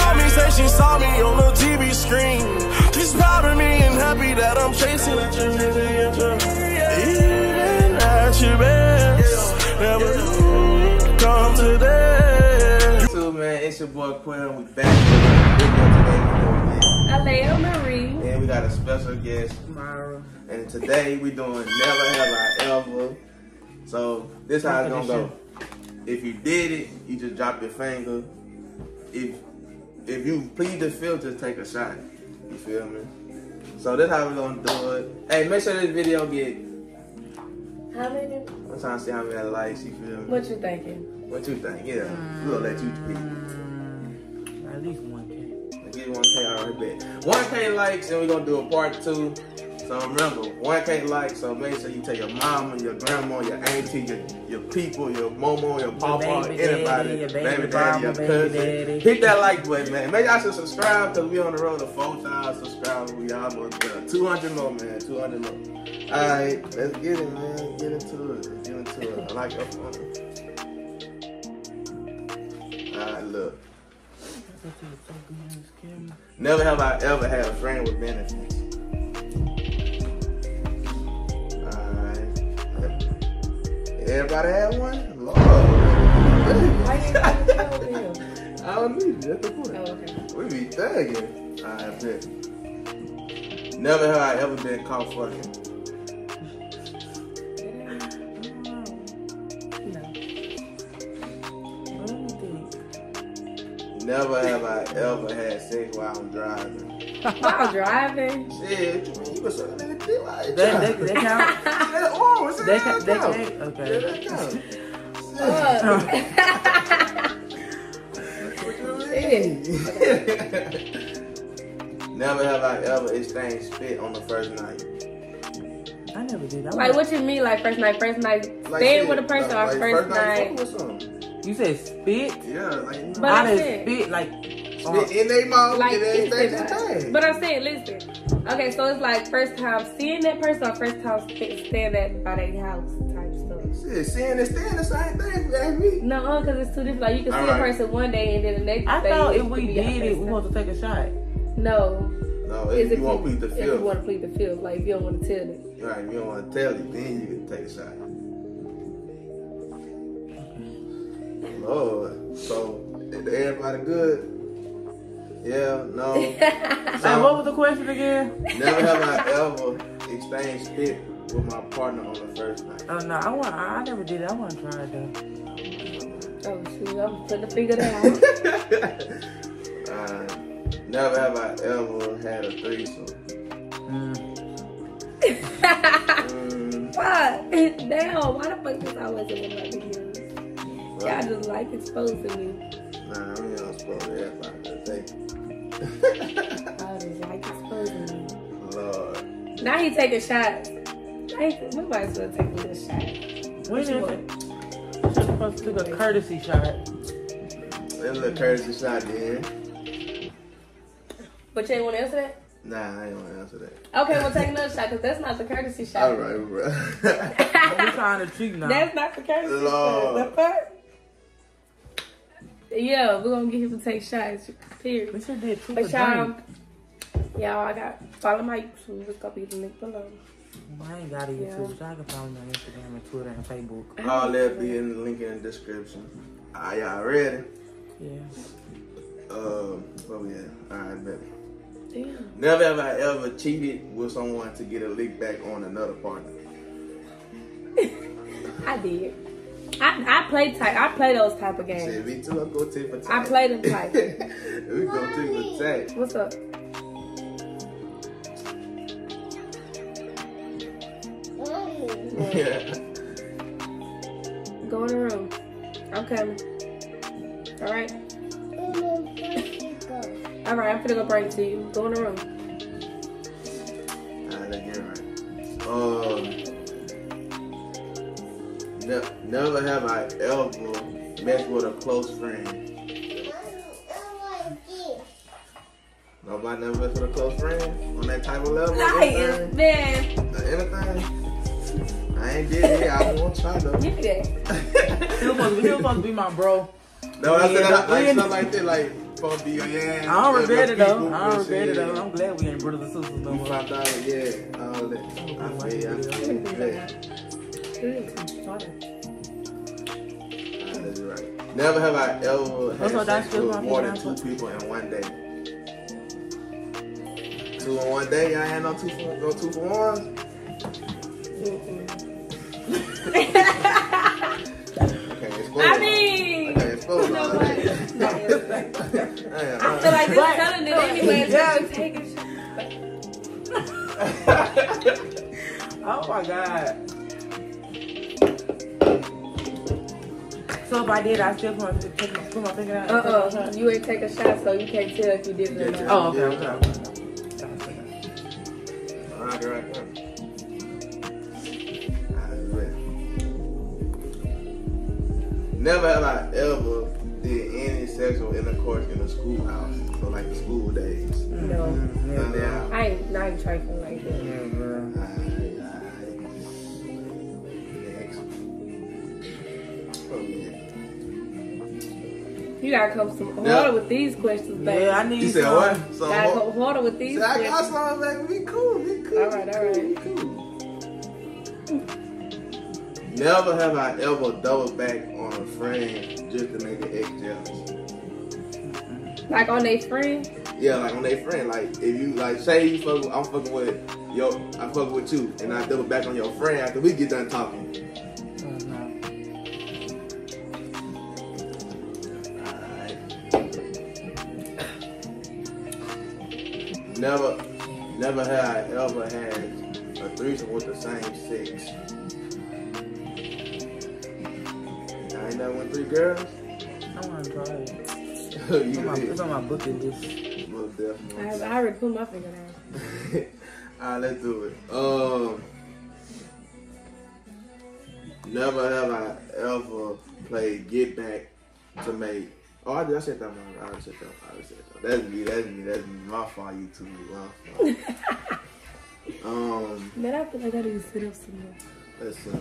called me, said she saw me on the TV screen. She's proud of me and happy that I'm chasing with your nigga. Even at your best, never come today. So man, it's your boy Quinn. We back with a video today. Alea Marie. And we got a special guest, Myra. and today we doing Never Have I Ever. So this how it's gonna go. If you did it, you just drop your finger. If you plead the fifth, just take a shot. You feel me? So that's how we're gonna do it. Hey, make sure this video get. How many? I'm trying to see how many likes. You feel me? What you thinking? What you think? Yeah, we'll let you pick. At least 1K. Get 1K already bet. 1K likes, and we're gonna do a part 2. So remember, 1K likes, so make sure you tell your mama, your grandma, your auntie, your people, your momo, your papa, baby anybody, daddy, your baby baby daddy, mama, your baby cousin. daddy. Hit that like button, man. Maybe I should subscribe, because we on the road to 4,000 subscribers. We almost done. 200 more, man. 200 more. Alright, let's get it, man. Get into it. Get into it. I like your phone. Alright, look. Never have I ever had a friend with benefits. Everybody had one? Lord. Why you ain't tell them? I don't need it. That's the point. Oh, okay. We be thugging. I bet. Never have I ever been caught fucking. Never have I ever had sex while I'm driving. While driving? Shit, you was sucking in the dick while you That driving. count? That orange, That count. count? Okay. Yeah, that count. Never have I ever exchanged spit on the first night. I never did that. Like, what you mean, like, first night? First night staying with a person or first night? With something. You said spit? Yeah, like But I I done said, spit like spit in their mouth like, and they listen, exchange time. but I'm saying, listen. Okay, so it's like first time seeing that person or first time staying at by their house type stuff. Shit, seeing and staying the same thing, you ask me. No, because it's two different. Like, you can see a person one day and then the next I day. thought if could we be your did it, first we time. want to take a shot. No. No, Is if you want to plead the If you fifth. want to plead the fifth, like if you don't want to tell it. Right, if you don't want to tell it, then you can take a shot. Lord, so everybody good? Yeah, no. Hey, what was the question again? Never have I ever exchanged spit with my partner on the first night. Oh no, I never did it. I want to try it though. Oh shoot, I'm putting the finger down. Never have I ever had a threesome. Fuck. Damn, why the fuck is always in my videos? Y'all just like exposing me. Nah, I mean, I'm supposed to everybody today. I just like exposing me. Lord. Now he taking shots. We might as well take a little shot. When is it? You're supposed to do a courtesy shot. Let's look courtesy shot then. But you ain't want to answer that? Nah, I ain't want to answer that. Okay, we'll take another shot because that's not the courtesy shot. All right, bro. We're trying to treat now. That's not the courtesy Lord. shot. The fuck? Yeah, we're going to get him to take shots. Period. We should did two But a y'all, drink. I got follow my YouTube. It's going to be the link below. I ain't got a YouTube, so I can follow me on Instagram and Twitter and Facebook. All that be in the link in the description. Are y'all ready? Yeah. Where we at? All right, baby. Damn. Never have I ever cheated with someone to get a lick back on another partner. I did. I play those type of games. Shit, me too. I'll go tit for tat. I play them type. We go tit for tat. What's up? Yeah. Go in the room. I'm coming. All right. All right, I'm finna go bring it to you. Go in the room. All right, let's get it right. Never have I ever messed with a close friend. Nobody never messed with a close friend on that type of level. Liars, man. Anything? I ain't did it. I won't try though. Give me that. He was supposed to be my bro. No, I said like stuff like that. Like Supposed to be your ass. I don't regret it though. people, I don't but regret it shit. though. I'm glad we ain't brothers and sisters no You more. found out, yeah, all that. I feel you. That's right. Never have I ever had Also, that's sex still with my more than favorite 2 people in one day. 2 in one day? Y'all ain't no 2 for 1s? I mean, Okay, expose you know all what? that. I feel like they're telling it anyway. Yeah. Just taking shit. Oh my god. So if I did, I still want to put my finger out. You ain't take a shot, so you can't tell if you did it or not. Oh, okay. Alright. Never have I ever did any sexual intercourse in a schoolhouse. So like the school days. No. None of that. I ain't not even trifling like that. Next. Oh yeah. You gotta come some harder with these questions, baby. Yeah, I need You said some. what? Gotta go harder with these I got questions. some, baby. Be cool. Alright. Never have I ever doubled back on a friend just to make an ex jealous. Like on they friend? Yeah, like on their friend. Like if you like say you I'm fucking with I'm fucking with you, and I double back on your friend after we get done talking. Alright. Never have I ever had a threesome with the same sex. I ain't never went 3 girls. I want to try it. It's on my bucket list. Most definitely. I already put my finger down. Alright, let's do it. Never have I ever played Get Back to make. Oh, I said that one. I already said that. That's me. My fault, you two. My fault. Man, I feel like I need to sit up some more. Let's see.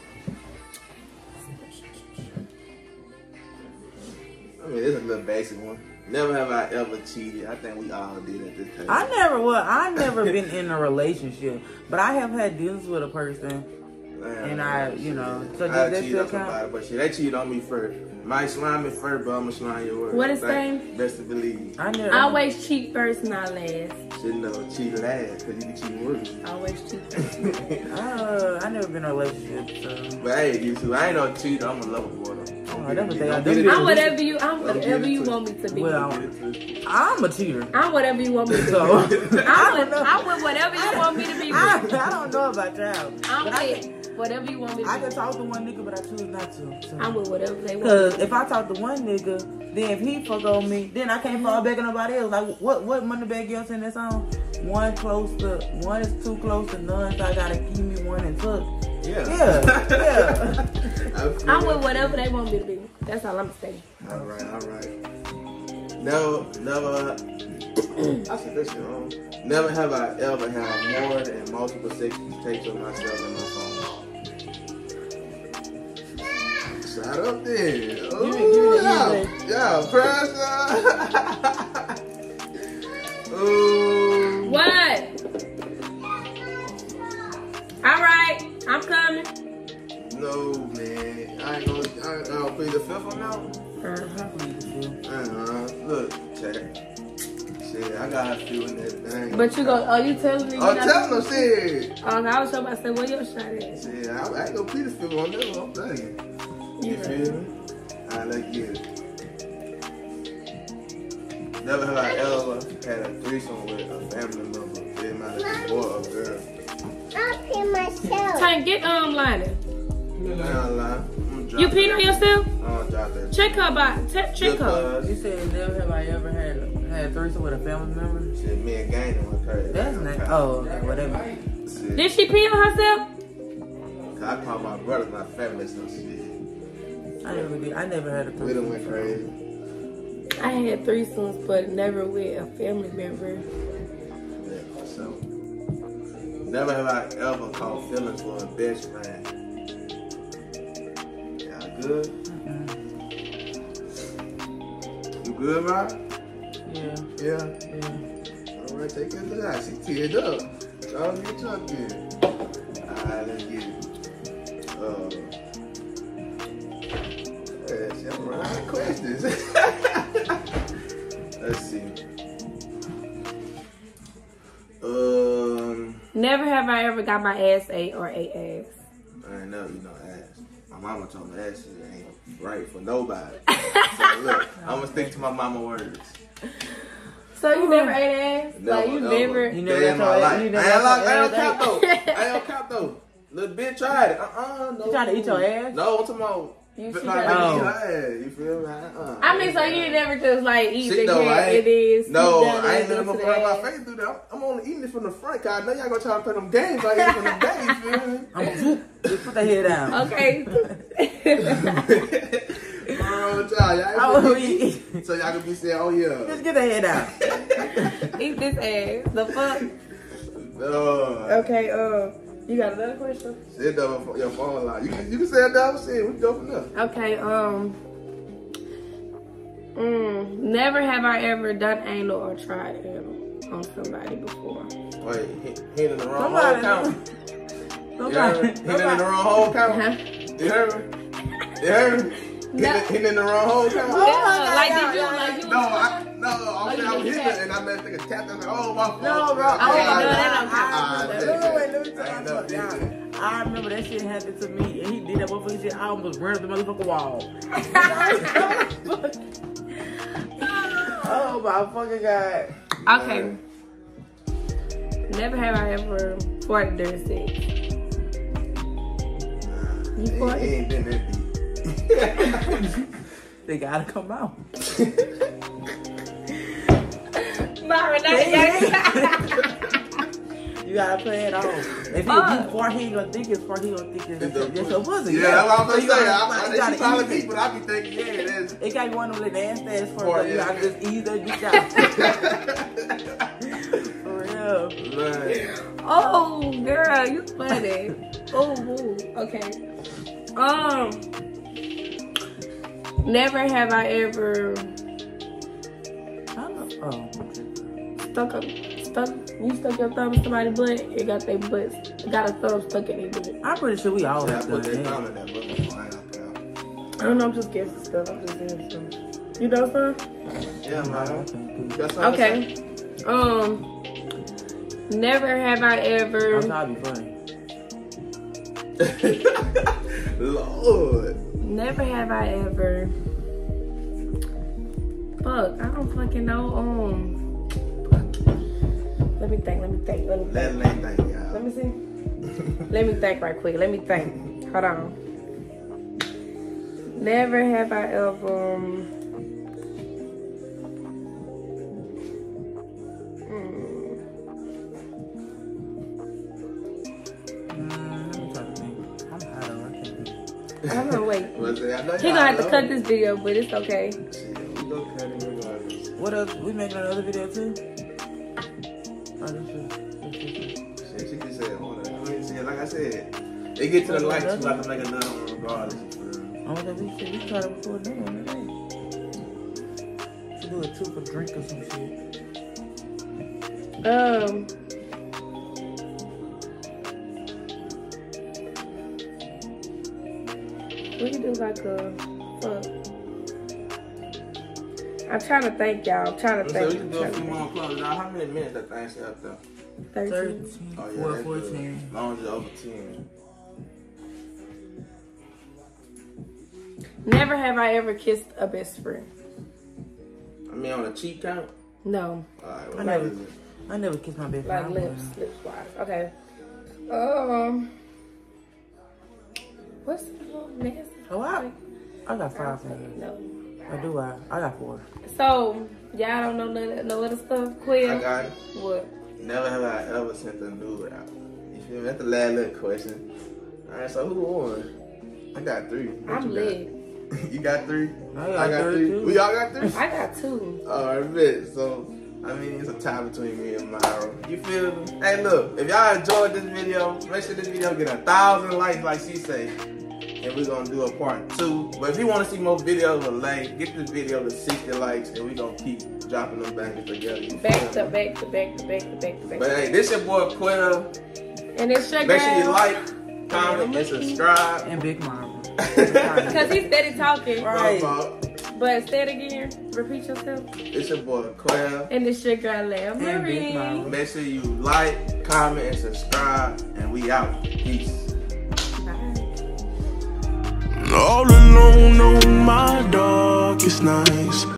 I mean, it's a little basic one. Never have I ever cheated. I think we all did at this table. I never been in a relationship, but I have had deals with a person, and I so I that cheated still on somebody, count. but shit, they cheated on me first. Might slime me first, but I'ma slime your word. What is name? Best to believe. I never. Always cheat first, not last. Should never cheat last, cause you can cheat worse. Always cheat first. I never been in a relationship, so. But hey, you two, I ain't no cheater. I'm a lover boy though. That's what they are. I'm whatever you want me to be. Well, I'm a cheater. I'm whatever you want me to be. So I'm with whatever you want me to be with. I don't know about y'all. I'm with whatever you want me to I be can with. talk to one nigga, but I choose not to. So. I'm with whatever they want. Cause if I talk to one nigga, then if he fuck on me, then I can't fall back on nobody else. Like what Moneybagg Yo in that song? One is too close to none, so I gotta give me one and tuck. Yeah. I'm with whatever they want me to be. That's all I'm saying. All right. Never. I said this shit wrong. Never have I ever had more than multiple sexual takes of myself in my phone. Shut up there. Yeah, pressure. Ooh. What? All right, I'm coming. No, man. I ain't gonna plead the fifth on that one. Look, chat. Shit, I got a few in that thing. But you telling me? I'm telling them, shit. I was about to say, where your shot at? Shit, I ain't gonna plead the fifth on that one. I'm telling you. You feel me? Alright, let's get it. Never have I ever had a threesome with a family member. It might have been boy or girl. I'll pee myself. Tank, get Lionel. You peed on yourself? Drop that. Check her check her. You said never have I ever had a threesome with a family member? Shit, me and Gainer went crazy. That's nice. Oh, okay, whatever. Shit. Did she pee on herself? I call my brothers my family some shit. I never had a We threesome. done went crazy. I had threesomes, but never with a family member. Yeah, so. Never have I ever caught feelings for a best friend. Y'all good? You good, Rob? Yeah. Yeah. Yeah. All right, take it to that. She teared up. I'll get drunk in. Alright, let's get it. Yeah, she have a lot of questions. Let's see. Never have I ever got my ass ate or ate ass. I ain't never eat no ass. My mama told me that shit ain't right for nobody. So look, I'm gonna stick to my mama words. So you never ate ass? No, Like you no. never? You Day never in my got life. your I ain't cap though. I ain't cap though. Little bitch tried it. No. You trying to eat your ass? No, I'm talking about. You Like, she eat tried her to- ass. You feel me? I mean, so you never just like eat Shit, the though, cat, it is. No, sit down I ain't and letting go them to burn the my ass. face through that. I'm only eating it from the front, cause I know y'all gonna try to play them games. I eat it from the back, you feel me? I'm gonna whoop. Just put that head down. Okay. I will eat. So y'all can be saying, oh yeah. Just get that head down. Eat this ass. The fuck? No. Okay, you got another question? Say double your phone line. You can say a double shit. We go from there. Okay, never have I ever done anal or tried anal on somebody before. Wait, hit in the wrong Somebody- hole count. You heard me? Hit in the wrong hole count. Huh? You heard me? You heard me? No. Hit in the wrong hole count. Yeah, like did you like you? No, I'm saying I was you hitting did it and I met nigga tap that like, oh my fault. No, bro. Okay, no, that don't count. Let me tell you something. I remember that shit happened to me, and he did that motherfucking shit. I almost ran up the motherfucking wall. Oh my fucking god. Okay. Never have I ever farted during sex. You He farted? ain't been that deep. They gotta come out. Mara, You gotta play it off. If he fart, he ain't gonna think it's fart. He gonna think it's your pussy. Yeah, that's what I'm So gonna you say. gotta- you I probably gotta ease people, I be thinking, yeah, it is. It got one of them little nasty ass first, Fart, so you yeah. gotta just ease that bitch out. For real. Man. Oh, girl, you funny. Oh, okay. Never have I ever you stuck your thumb in somebody's butt. It got their butt, got a thumb stuck in their butt. I'm pretty sure we all Yeah, I have put done that that. thumb in that book. I don't know, I'm just guessing stuff. I'm just saying stuff. You know something? Yeah, man. That's all Okay. Never have I ever. I'm trying to be funny. Lord. Never have I ever. Fuck, I don't fucking know. Let me think. Let me think, y'all. Let me see. Let me think right quick. Let me think. Hold on. Never have I ever. Let me try to think. I'm high though. I can't think. I don't know. Wait. What's that? I know He gonna have to y'all cut love this video, but it's okay. it. Shit, we go cut it regardless. What else? We making another video too? Oh, this is. Shit, she just said, hold on. I mean, shit, like I said, they get to the lights, we about to make another one regardless. You feel me? Oh, that we try to record that one today. Should do it too for drink or some shit. We can do like a. I'm trying to think, y'all. I'm trying to So think. we can do a few more closes. Now, how many minutes that thing set up there? 13. 13, Oh, 4, that's good. 14. As long as it's over 10. Never have I ever kissed a best friend. I mean, on a cheek count? No. Alright, I what never- is it? I never kissed my best Like friend. lips wise. Okay. What's the little nasty? Oh, I got 5 fingers. No. I do. I got 4. So y'all don't know no other stuff, Quill? I got it. What? Never have I ever sent a nude out. You feel me? That's the last little question. Alright, so who won? I got 3. What I'm you got? lit. You got 3? I got 3 too. We all got 3? I got 2. Alright, bet. So, I mean, it's a tie between me and Myra. You feel me? Hey, look, if y'all enjoyed this video, make sure this video get 1,000 likes like she say. and we're gonna do a part 2. But if you want to see more videos of Lay, get this video to 60 likes, and we're gonna keep dropping them bangers together. Back to back. But hey, this your boy Quitter. And it's your Make sure you girl. like, comment, and subscribe. And Big Mama. Cause he's steady talking. Right. But say it again. Repeat yourself. It's your boy Claire. And it's your girl Lamb And Big Marie. Mama. Make sure you like, comment, and subscribe, and we out. Peace. All alone on my darkest nights.